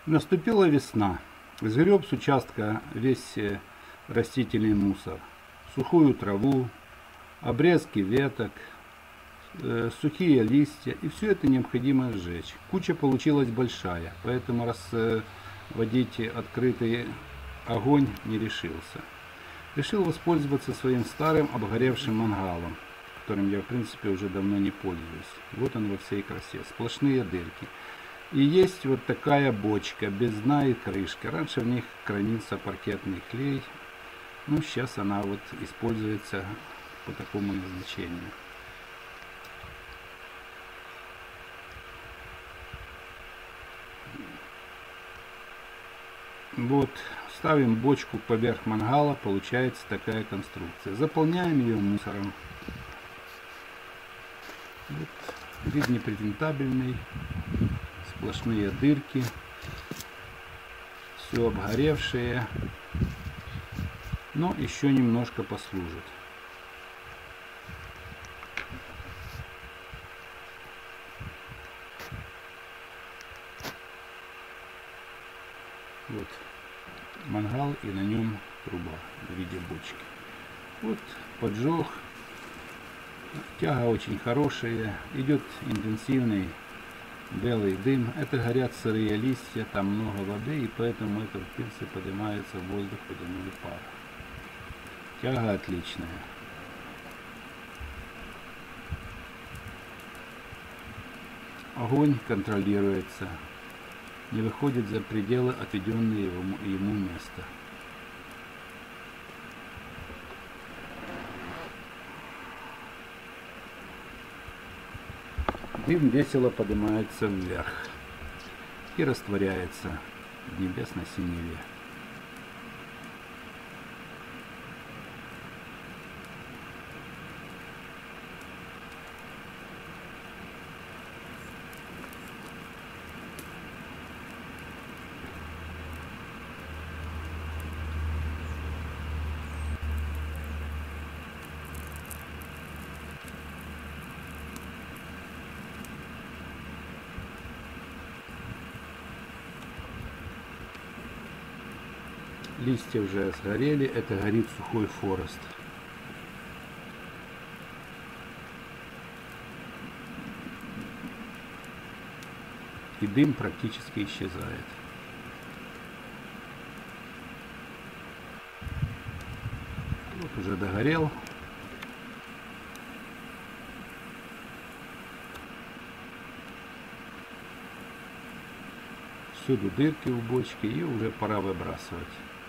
Наступила весна. Сгреб с участка весь растительный мусор. Сухую траву, обрезки веток, сухие листья. И все это необходимо сжечь. Куча получилась большая, поэтому разводить открытый огонь не решился. Решил воспользоваться своим старым обгоревшим мангалом, которым я в принципе уже давно не пользуюсь. Вот он во всей красе. Сплошные дырки. И есть вот такая бочка, без дна и крышка. Раньше в них хранился паркетный клей. Ну, сейчас она вот используется по такому назначению. Вот, ставим бочку поверх мангала, получается такая конструкция. Заполняем ее мусором. Вот, вид непрезентабельный. Сплошные дырки, все обгоревшее, но еще немножко послужит. Вот мангал и на нем труба в виде бочки. Вот поджег, тяга очень хорошая, идет интенсивный белый дым. Это горят сырые листья, там много воды, и поэтому это в принципе поднимается в воздух водяной пар. Тяга отличная. Огонь контролируется, не выходит за пределы отведенные ему места. Дым весело поднимается вверх и растворяется в небесной синеве. Листья уже сгорели, это горит сухой хворост. И дым практически исчезает. Вот уже догорел. Всюду дырки в бочке, и уже пора выбрасывать.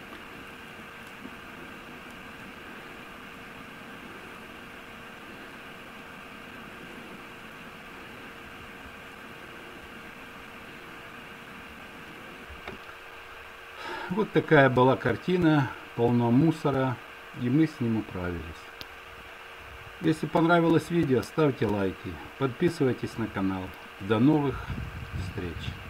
Вот такая была картина, полно мусора, и мы с ним управились. Если понравилось видео, ставьте лайки, подписывайтесь на канал. До новых встреч!